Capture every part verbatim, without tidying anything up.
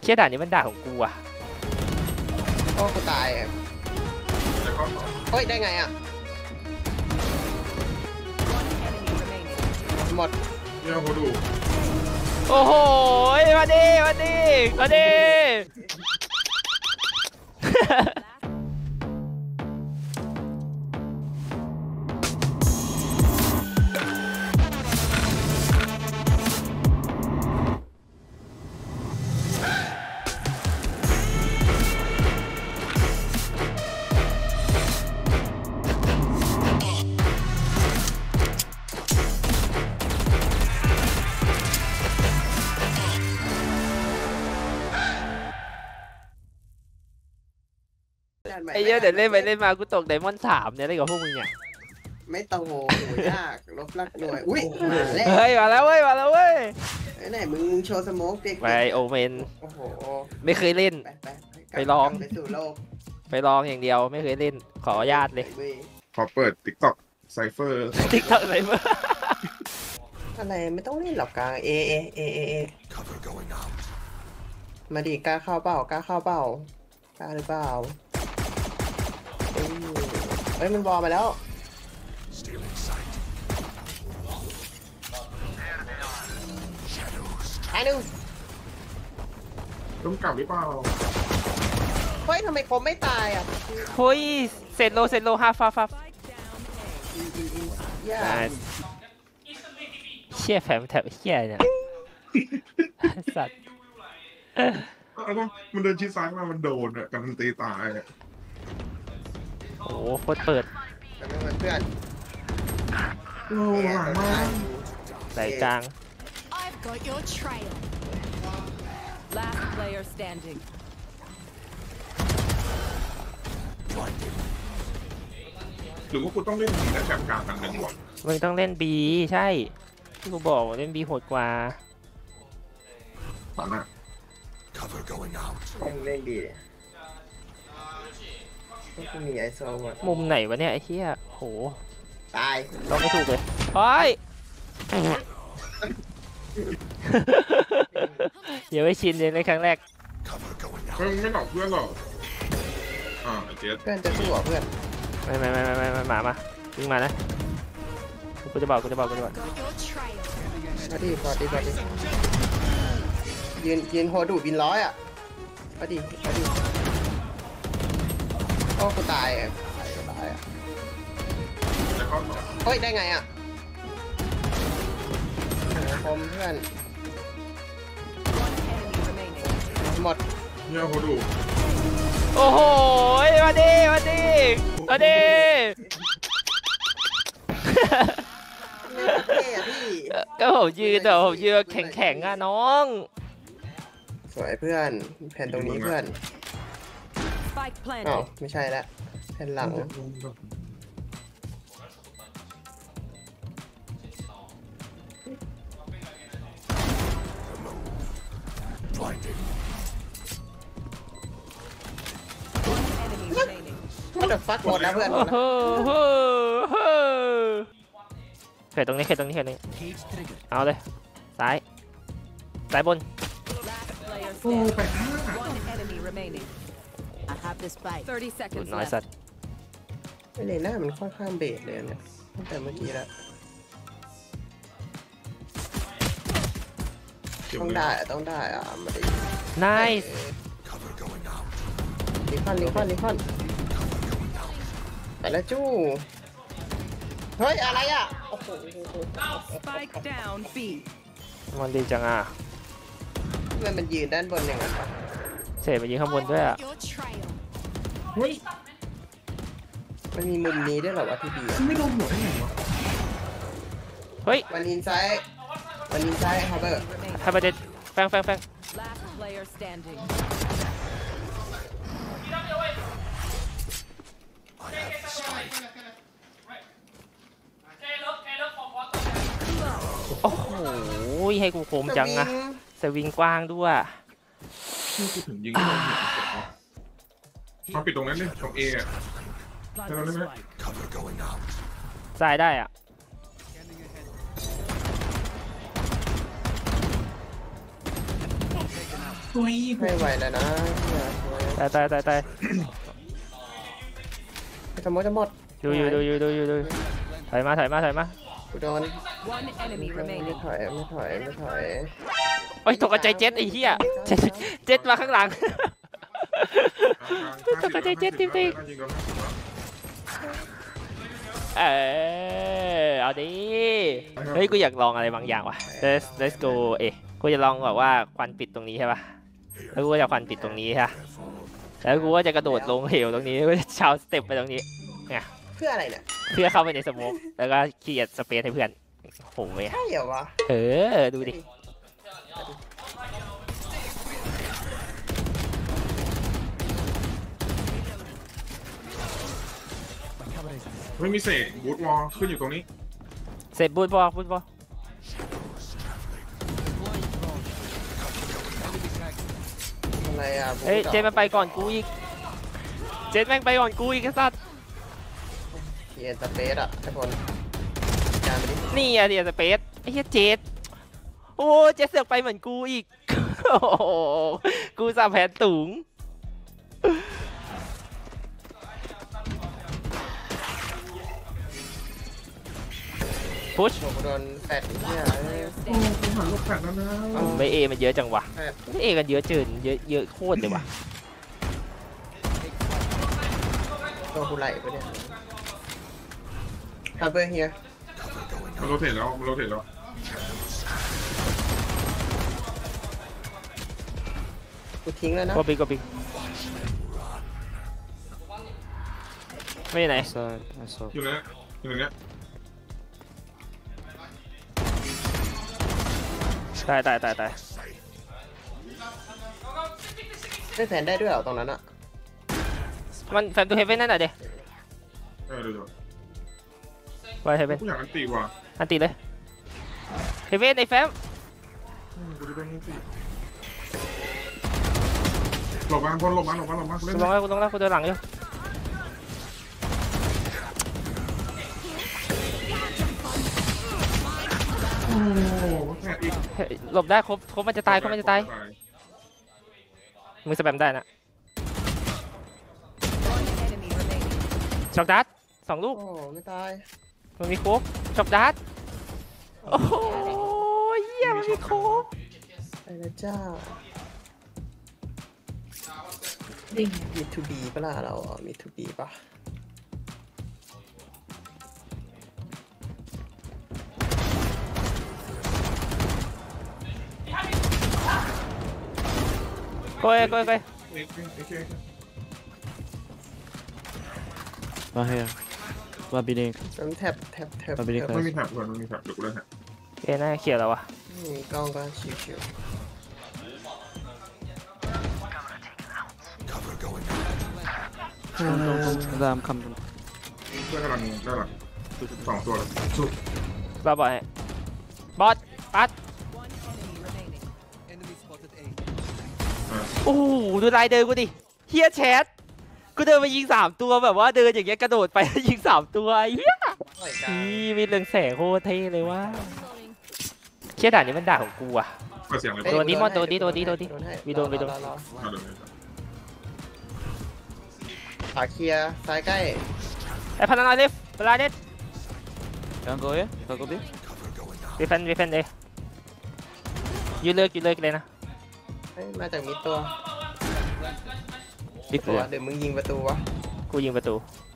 เชี่ยด่านนี้มันด่าของกูอะโอ้กูตายเฮ้ยได้ไงอ่ะหมดเนี่ยเขาดูโอ้โหมาดิมาดิมาดิไอ้เยอะเดี๋ยวเล่นไปเล่นมากูตกไดมอนด์สามเนี่ยเล่นกับพวกมึงเนี่ยไม่โตยากลบลักหน่วยอุ้ยมาแล้วเฮ้ยมาแล้วเว้ยมาแล้วเว้ยไหนมึงโชว์สโมกเด็กไปโอเมนโอ้โหไม่เคยเล่นไปลองไปสู่โลกไปลองอย่างเดียวไม่เคยเล่นขออนุญาตเลยขอเปิด ติ๊กต็อก ไซเฟอร์ติ๊กต็อกไซเฟอร์อะไรไม่ต้องเล่นหรอกกลางเอเอเอเอเอมาดิกล้าเข้าเปล่ากล้าเข้าเปล่ากล้าหรือเปล่าเฮ้ยมันบอลมาแล้วไอ้หนึ่งต้องกลับหรือเปล่าเฮ้ยทำไมเขาไม่ตายอ่ะเฮ้ยเซนโลเซนโลฮาฟาฟาเชี่ยแฝงแถบเชี่ยเนี่ยสัตว์มันเดินชิดซ้ายมามันโดนอ่ะกันตีตายอ่ะโอ้โคตรเปิดเพื่อนโอ้หลังมาไหลกลางหรือว่ากูต้องเล่นบีและแชมป์กลางกันหนึ่งวะมึงต้องเล่นบีใช่ที่กูบอกเล่นบีโหดกว่าตอนนั้นเล่นบีก็มีไอโซมามุมไหนวะเนี่ยไอ้เหี้ยโหตายต้องไม่ถูกเลยเฮ้ยเดี๋ยวไม่ชินเลยในครั้งแรกเพื่อนไม่หลอกเพื่อนหรอกอ่าเจ๊เพื่อนจะสู้หรอเพื่อนไม่ไม่ไม่ไม่ไม่ไม่หมามาวิ่งมานะกูจะบอกกูจะบอกกูจะบอกมาดิพอดีพอดียืนยืนโหดูบินร้อยอ่ะมาดิมาดิโอ้กูตายอ่ะตายอ่ะเฮ้ยได้ไงอ่ะคมเพื่อนหมดเนี่ยเขาดูโอ้โหมาดิมาดิมาดิก็ผมยืนแต่ผมยืนแข็งแข็งอ่ะน้องสวยเพื่อนแผ่นตรงนี้เพื่อนอ๋อไม่ใช่ละแผ่นหลังมันจะฟักหมดแล้วเพื่อนเขตตรงนี้เขตตรงนี้เขตตรงนี้เอาเลยซ้ายซ้ายบนโอ้ไปห้าน้อยสัตว์ไม่เลยหน้ามันค่อนข้างเบสเลยเนี่ยตั้งแต่เมื่อกี้แล้วต้องได้ต้องได้อ่ะมาดิ nice ลิคอนลิคอนลิคอนแต่ละจู้เฮ้ยอะไรอ่ะโอ้โหมันดีจังอ่ะมันมันยืนด้านบนอย่างนั้นเสร็จมันยืนข้างบนด้วยอ่ะเฮ้ยมันมีมุมนี้ด้วยเหรอวะที่ดีไม่โดนหัวได้ไงวะเฮ้ยวันอินไซด์วันอินไซด์ฮาร์เบอร์ฮาร์เบอร์เด็ดแฟงแฟงแฟงโอ้โหให้กูโคมจังอะสวิงกว้างด้วยที่กูถึงยิงไม่โดนหัวมาปิดตรงนั้นเลยตรงเออะใช่ไหมซ้ายได้อ่ะอุ้ยไม่ไหวแล้วนะตายตายตายตายจะหมดจะหมดดูอยู่ดูอยู่ดูอยู่ดูถอยมาถอยมาถอยมากูโดน One enemy ไม่ remaining. ถอยไม่ถอยไม่ถอยโอ้ยตกใจเจ็ดไอ้เหี้ยเจ็ดเจ็ดมาข้างหลัง ตกใจเจ็ดจริงเออเอาดิเฮ้ยกูอยากลองอะไรบางอย่างว่ะ let's let's go เอ๊ะกูจะลองแบบว่าควันปิดตรงนี้ใช่ป่ะแล้วกูก็จะควันปิดตรงนี้ใช่แล้วกูก็จะกระโดดลงเหวตรงนี้ก็จะชาวสเต็ปไปตรงนี้ไงเพื่ออะไรเนี่ยเพื่อเข้าไปในสโมกแล้วก็เคลียร์สเปซให้เพื่อนโอ้ยใช่เหรอวะเออดูดิไม่มีเศษบูทวอลขึ้นอยู่ตรงนี้เสร็จบูทบอลบูทบอลอะไรอ่ะเฮ้ยเจมันไปก่อนกูอีกเจแม่งไปก่อนกูอีกไอ้สัสเขียนสเปซอ่ะทุกคนการไปดินี่อะเดียสเปซไอ้เหี้ยเจดโอ้เจดเสือกไปเหมือนกูอีก โอ้โหกูสาแผนสูงพุชโดนแฟดเนี่ยโอ้คุณหันลูกแฝดแล้วนะไม่เอมันเยอะจังวะแฟดไม่เอกันเยอะเกินเยอะเยอะโคตรเลยวะตัวกูไหลไปเนี่ยทำเบอร์เฮียมันโรเทตแล้วมันโรเทตแล้วกูทิ้งแล้วนะก็ปิกก็ปิกไม่ไหนอยู่นะอยู่ตรงเนี้ยตายตายตายตายได้แผนได้ด้วยเหรอตรงนั้นอ่ะมันแฟมตัวเฮเว่นนั่นน่ะเดี๋ยวเออเดี๋ยวไปเฮเว่นกูอยากอันตีว่ะอันตีเลยเฮเว่นไอ้แฟมกูจะโดนอันตีหลบมาบนหลบมาหลบมาหลบมากูกูเล่นลงแล้วกูลงแล้วกูเดินหลังอยู่โอ้โหแฝดอีกเฮ้ยหลบได้ครบครบมันจะตายครบมันจะตายมึงสแปมได้นะ One enemy remaining. ช็อกดัสสองลูกโอ้ไม่ตายมันมีโคบช็อกดัสโอ้โหเหี้ยมันมีโคบไปแล้วจ้ามีทูบีปะล่ะเราอ่ะมีทูบีปะโก้ยโก้ยโก้ยเอ็กซ์เอ็กซ์เอ็กซ์มาเฮียมาบีนิงฉันแท็บแท็บแท็บมาไปดิแท็บไม่มีแถบก่อนไม่มีแถบเดี๋ยวกูเล่นแถบเอ้ยน่าเขียวแล้ววะมีกล้องก็ชิวรามคำเพื่อนกำลังได้หลังสองตัวแล้วสุดบ้าบอยบอสปัด One enemy remaining. โอ้โหดูลายเดินกูดิเฮียแชทกูเดินมายิงสามตัวแบบว่าเดินอย่างเงี้ยกระโดดไปแล้วยิงสามตัวไอ้เฮียๆปล่อยกลางนี่มีเรืองแสงโคตรเท่เลยว่าเชี่ยด่านนี้มันด่าของกูอะเปิดเสียงเลยโดนดิมอนโดนดิโดนดิโดนดิให้มีโดนมีโดนรอรอรอมาเลยขาเคลียร์ซ้ายใกล้ไอ้พันนาเลฟเวลาเน็ตยังโก้ยยังโก้บีดีเฟนดีเฟนเดย์ยืนเลิกยืนเลิกเลยนะเฮ้ยมาจากมิดตัวบิ๊กตัเลวย เดี๋ยวมึงยิงประตูวะกูยิงประตู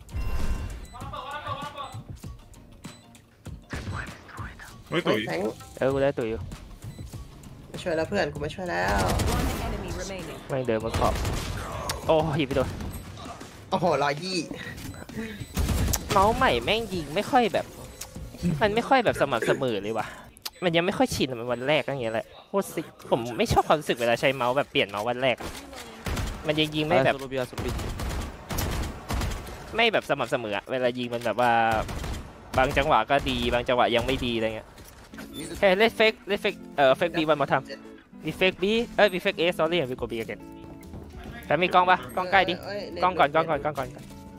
เฮ้ยตุ๋ยแทงเออกูได้ตัวอยู่มาช่วยแล้วเพื่อนกูมาช่วยแล้ว One enemy remaining. แม่งเดินมาขอบโอ้หยิบไปโดนโอ้โหรอยยี่เมาส์ใหม่แม่งยิงไม่ค่อยแบบ มันไม่ค่อยแบบสม่ำเสมอเลยว่ะมันยังไม่ค่อยชินมันวันแรกอย่างเงี้ยแหละโคตรสิผมไม่ชอบความรู้สึกเวลาใช้เมาส์แบบเปลี่ยนเมาส์วันแรกอะมันยังยิงไม่แบบโซโลบีอาโซโลบีไม่แบบสม่ำเสมออะเวลายิงมันแบบว่าบางจังหวะก็ดีบางจังหวะยังไม่ดีอะไรเงี้ยเฮ้ยเลสเฟกเลสเฟกเอ่อเฟกบีวันมาทำวีเฟกบีเอ้ยวีเฟกเอส sorry วีโกบีกันแต่มีกล้องปะกล้องใกล้ดิเอ้ยกล้องก่อนกล้องก่อนกล้องก่อน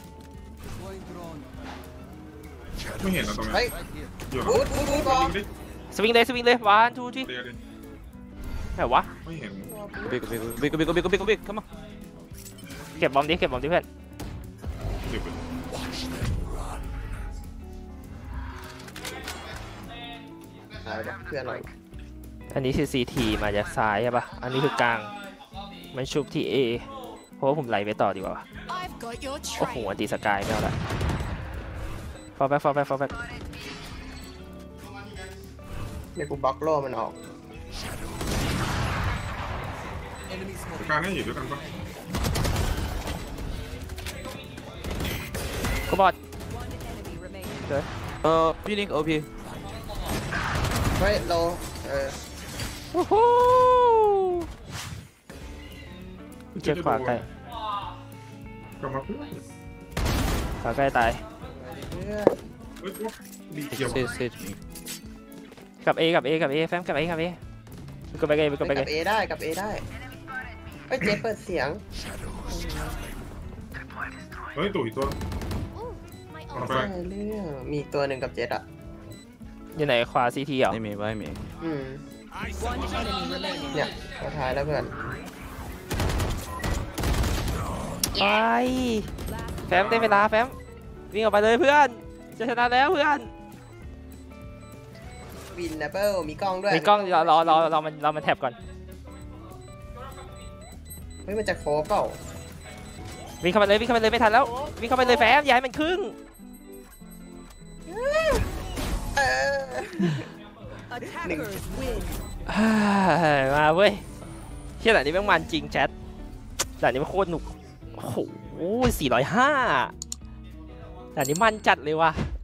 ไม่เห็นนะตรงนี้เฮ้ยอยู่บูทบูทบูทบอลดิสวิงเลยสวิงเลยวันทูทีเรียดิไหนวะไม่เห็น Go big, go big, go big, go big, go big, go big, go big. Come on. เก็บบอมดิเก็บบอมดิเพื่อนเดี๋ยวไปตายปะเพื่อนเราอันนี้คือ ซี ที มาจากซ้ายใช่ปะอันนี้คือกลางมันชุบที่ A เพราะว่าผมไหลไปต่อดีกว่า I've got your โอ้โห trail. อันตีสกายไม่เอาละฟอร์แบ็กฟอร์แบ็กฟอร์แบ็กเดี๋ยวกูบล็อกโล่มันออกการให้อยู่ด้วยกันปะก็บอด One enemy remaining. Uh, Phoenix, O P. เฮ้ยโลเออโอ้โหเจ็บขวาใกล้กลับมาเพื่อนขวาใกล้ตายเพื่อนเฮ้ยดีเกี่ยว Sage, sage me. กับ A กับ A กับ A แฟมกับ A กับ A ก็ไป A ไปก็ไปกับ A เอได้กับเอได้เฮ้ยเจ๊เปิดเสียงเฮ้ยตุ๋ยตัว Ooh, my เอา ult. ไปใช่เรื่องมีอีกตัวหนึ่งกับเจ็ดอ่ะอยู่ไหนขวา ซี ที เหรอ Buy me, buy me. อืม One enemy remaining. เนี่ยตัวท้ายแล้วเพื่อนไปแฟมได้เวลาแฟมวิ่งออกไปเลยเพื่อนจะชนะแล้วเพื่อนวินนะเปิลมีกล้องด้วยมีกล้องรอรอรอรอมันรอมันแท็บก่อนเฮ้ยมันจะโคฟเปล่าวิ่งเข้าไปเลยวิ่งเข้าไปเลยไม่ทันแล้ววิ่งเข้าไปเลยแฟมอย่าให้มันครึ่งเออ Attackers win. มาเว้ยเชี่ยด่านนี้แม่งมันจริงแชทด่านนี้มันโคตรหนุกโอ้โหสี่ร้อยห้าด่านนี้มันจัดเลยว่ะ